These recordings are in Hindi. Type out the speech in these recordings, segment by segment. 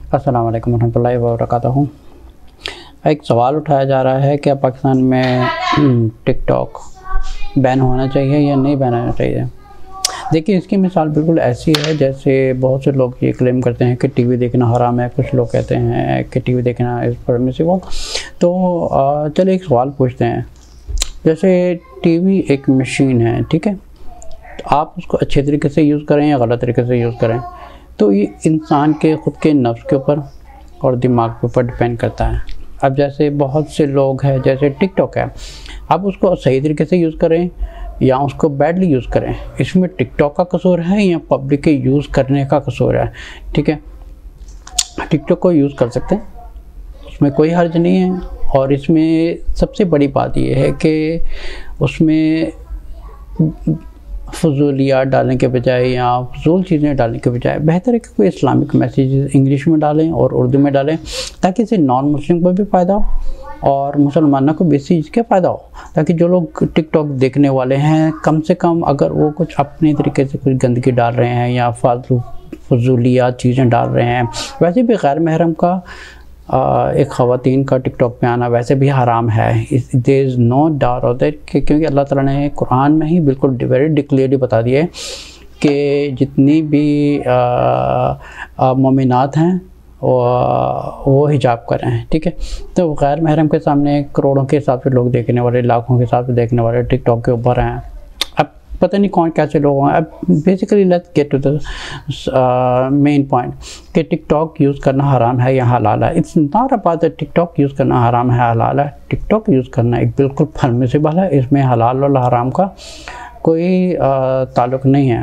अस्सलाम वालेकुम रहमतुल्लाहि व बरकातहू। एक सवाल उठाया जा रहा है कि पाकिस्तान में टिकटॉक बैन होना चाहिए या नहीं बैन होना चाहिए। देखिए, इसकी मिसाल बिल्कुल ऐसी है जैसे बहुत से लोग ये क्लेम करते हैं कि टीवी देखना हराम है, कुछ लोग कहते हैं कि टीवी देखना इस परमिसिबल। तो चलिए एक सवाल पूछते हैं। जैसे टीवी एक मशीन है, ठीक है, तो आप उसको अच्छे तरीके से यूज़ करें या गलत तरीके से यूज़ करें, तो ये इंसान के ख़ुद के नफ्स के ऊपर और दिमाग के ऊपर डिपेंड करता है। अब जैसे बहुत से लोग हैं, जैसे टिकटॉक है, आप उसको सही तरीके से यूज़ करें या उसको बैडली यूज़ करें, इसमें टिकटॉक का कसूर है या पब्लिक के यूज़ करने का कसूर है। ठीक है, टिकटॉक को यूज़ कर सकते हैं, उसमें कोई हर्ज नहीं है। और इसमें सबसे बड़ी बात यह है कि उसमें फजूलियात डालने के बजाय या फजूल चीज़ें डालने के बजाय बेहतर है कि कोई इस्लामिक मैसेज इंग्लिश में डालें और उर्दू में डालें, ताकि इससे नॉन मुस्लिम को भी फ़ायदा हो और मुसलमानों को भी इस चीज़ का फ़ायदा हो, ताकि जो लोग टिकटॉक देखने वाले हैं कम से कम अगर वो कुछ अपने तरीके से कुछ गंदगी डाल रहे हैं या फालतू फजूलियात चीज़ें डाल रहे हैं। वैसे भी गैर महरम का एक ख़वातीन का टिकटॉक पे आना वैसे भी हराम है। There is no doubt of that, क्योंकि अल्लाह ताला ने कुरान में ही बिल्कुल वेरी डिक्लेयरली बता दिया है कि जितनी भी मोमिनात हैं वो हिजाब कर रहे हैं। ठीक है, तो गैर महरम के सामने करोड़ों के हिसाब से लोग देखने वाले, लाखों के हिसाब से देखने वाले टिकटॉक के ऊपर हैं। अब पता नहीं कौन कैसे लोग हैं। अब basically let's get to the main point कि टिकटॉक यूज़ करना हराम है या हलाल है। It's not about the TikTok use करना हराम है हलाल है। टिकटॉक यूज़ करना एक बिल्कुल परमिसिबल है, इसमें हलाल और हराम का कोई ताल्लुक़ नहीं है।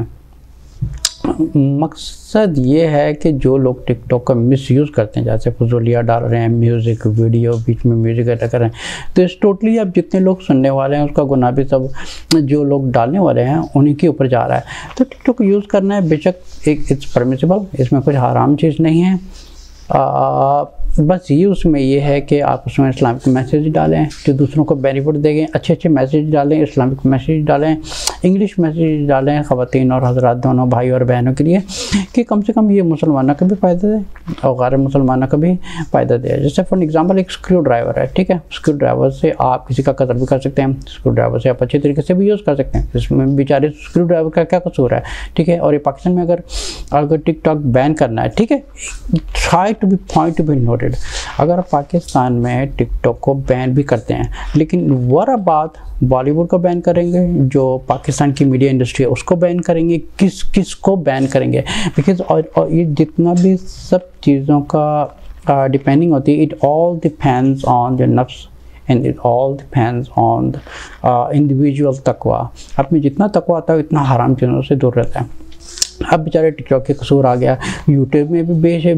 मकसद ये है कि जो लोग टिकटॉक का मिसयूज़ करते हैं, जैसे फजूलियाँ डाल रहे हैं, म्यूज़िक वीडियो बीच में म्यूज़िक अटैक कर रहे हैं, तो इस टोटली अब जितने लोग सुनने वाले हैं उसका गुनाह भी सब जो लोग डालने वाले हैं उन्हीं के ऊपर जा रहा है। तो टिकटॉक यूज़ करना है बेशक एक इट्स परमिसिबल, इसमें कुछ हराम चीज़ नहीं है। बस ये उसमें ये है कि आप उसमें इस्लामिक मैसेज डालें जो दूसरों को बेनिफिट देंगे, अच्छे अच्छे मैसेज डालें, इस्लामिक मैसेज डालें, इंग्लिश मैसेज डालें ख़वातीन और हज़रात दोनों भाई और बहनों के लिए, कि कम से कम ये मुसलमानों को भी फ़ायदा दे और गैर मुसलमानों को भी फ़ायदा दे। जैसे फॉर एग्ज़ाम्पल एक स्क्रू ड्राइवर है, ठीक है, स्क्रू ड्राइवर से आप किसी का कत्ल भी कर सकते हैं, स्क्रू ड्राइवर से आप अच्छे तरीके से भी यूज़ कर सकते हैं। इसमें बेचारे स्क्रू ड्राइवर का क्या कसूर है। ठीक है, और ये पाकिस्तान में अगर टिकटॉक बैन करना है, ठीक है, try to be point to be noted. अगर पाकिस्तान में टिकटॉक को बैन भी करते हैं, लेकिन व्हाट अबाउट बॉलीवुड को बैन करेंगे, जो पाकिस्तान की मीडिया इंडस्ट्री है उसको बैन करेंगे, किस को बैन करेंगे। बिकॉज और ये जितना भी सब चीज़ों का डिपेंडिंग होती है, it all depends on the नफ्स and it all depends on individual तकवा। आप में जितना तकवा आता है उतना हराम चीज़ों से दूर रहता है। अब बेचारे टिकटॉक के कसूर आ गया, यूट्यूब में भी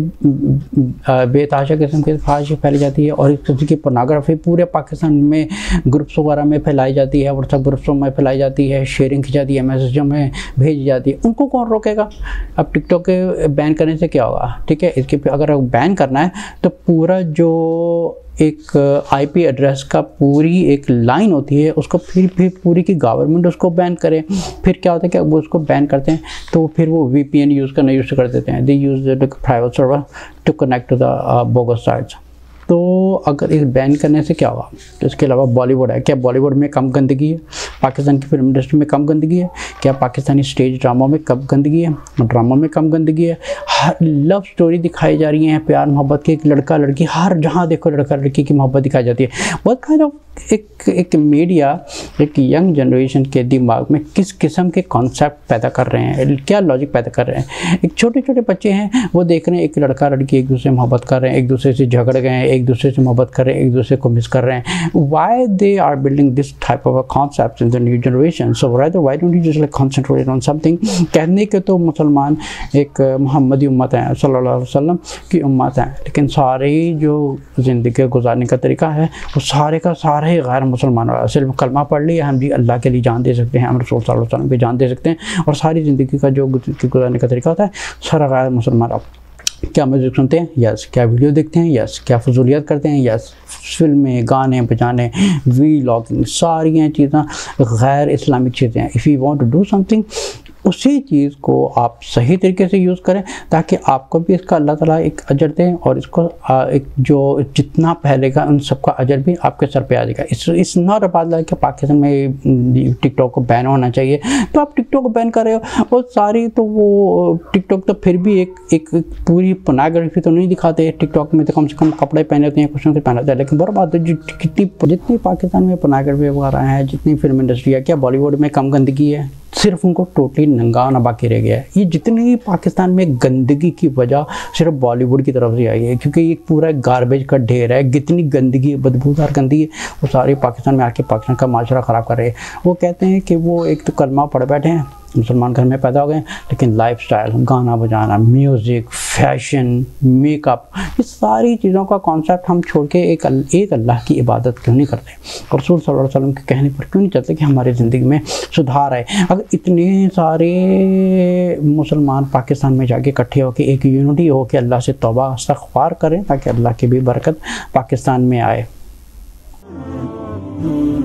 बेतहाशा किस्म की फाहिश फैलाई जाती है और इस किस्म की पोर्नोग्राफी पूरे पाकिस्तान में ग्रुप्स वगैरह में फैलाई जाती है, व्हाट्सएप ग्रुप्सों में फैलाई जाती है, शेयरिंग की जाती है, मैसेजों में भेजी जाती है। उनको कौन रोकेगा। अब टिकटॉक के बैन करने से क्या होगा। ठीक है, इसके अगर बैन करना है तो पूरा जो एक आईपी एड्रेस का पूरी एक लाइन होती है उसको फिर पूरी की गवर्नमेंट उसको बैन करे। फिर क्या होता है कि वो उसको बैन करते हैं तो फिर वो VPN यूज़ कर देते हैं। They use the private server to connect to the bogus sites. तो अगर इस बैन करने से क्या होगा। तो इसके अलावा बॉलीवुड है, क्या बॉलीवुड में कम गंदगी है, पाकिस्तान की फिल्म इंडस्ट्री में कम गंदगी है, क्या पाकिस्तानी स्टेज ड्रामों में कम गंदगी है, ड्रामों में कम गंदगी है। हर लव स्टोरी दिखाई जा रही हैं, प्यार मोहब्बत की, एक लड़का लड़की, हर जहाँ देखो लड़का लड़की की मोहब्बत दिखाई जाती है। बहुत काइंड ऑफ एक मीडिया एक यंग जनरेशन के दिमाग में किस किस्म के कॉन्सेप्ट पैदा कर रहे हैं, क्या लॉजिक पैदा कर रहे हैं। एक छोटे छोटे बच्चे हैं, वो देख रहे हैं एक लड़का लड़की एक दूसरे से मोहब्बत कर रहे हैं, एक दूसरे से झगड़ गए हैं, एक दूसरे से मोहब्बत कर रहे हैं, एक दूसरे को मिस कर रहे हैं। Why they are building this type of concept in the new generation. So rather why don't you just like concentrate on something. कहने के तो मुसलमान एक मोहम्मदी उम्मत है, सल्लल्लाहु अलैहि वसल्लम की उम्मत है, लेकिन सारी जो ज़िंदगी गुजारने का तरीका है वो सारे का सारे गैर मुसलमान वाला। सिर्फ कलमा पढ़ लिया, हम जी अल्लाह के लिए जान दे सकते हैं, हम रसूल सल्लल्लाहु अलैहि वसल्लम की जान दे सकते हैं, और सारी ज़िंदगी का जो गुजारने का तरीका होता है सारा गैर मुसलमान। क्या म्यूज़िक सुनते हैं, यस। क्या वीडियो देखते हैं, यस। क्या फजूलियत करते हैं, यस। फिल्में, गाने बजाने, वीलॉगिंग, सारी चीज़ें गैर इस्लामिक चीज़ें हैं। If you want to do something उसी चीज़ को आप सही तरीके से यूज़ करें ताकि आपको भी इसका अल्लाह ताला एक अजर दें, और इसको एक जो जितना फैलेगा उन सबका अजर भी आपके सर पे आ जाएगा। इस नॉट अबाउट लाइक कि पाकिस्तान में टिकटॉक को बैन होना चाहिए, तो आप टिकटॉक को बैन कर रहे हो, और सारी तो वो टिकटॉक तो फिर भी एक पूरी पोर्नोग्राफी तो नहीं दिखाते। टिकटॉक में तो कम से कम कपड़े पहने होते हैं, कुछ ना कुछ पहने होते हैं, लेकिन बर्बाद जितनी पाकिस्तान में पोर्नोग्राफी वगैरह है, जितनी फिल्म इंडस्ट्री है, क्या बॉलीवुड में कम गंदगी है? सिर्फ उनको टोटली नंगा होना बाकी रह गया है। ये जितनी पाकिस्तान में गंदगी की वजह सिर्फ बॉलीवुड की तरफ से आई है, क्योंकि ये पूरा गार्बेज का ढेर है। जितनी गंदगी, बदबूदार गंदगी, वो सारी पाकिस्तान में आके पाकिस्तान का माशरा ख़राब कर रहे हैं। वो कहते हैं कि वो एक तो कलमा पढ़ बैठे हैं, मुसलमान घर में पैदा हो गए, लेकिन लाइफस्टाइल, गाना बजाना, म्यूज़िक, फैशन, मेकअप, ये सारी चीज़ों का कॉन्सेप्ट हम छोड़ के एक अल्लाह की इबादत क्यों नहीं करते? और रसूल सल्लल्लाहु अलैहि वसल्लम के कहने पर क्यों नहीं चलते कि हमारी ज़िंदगी में सुधार आए? अगर इतने सारे मुसलमान पाकिस्तान में जाके इकट्ठे होकर एक यूनिटी हो के अल्लाह से तौबा इस्तग़फ़ार करें ताकि अल्लाह की भी बरकत पाकिस्तान में आए।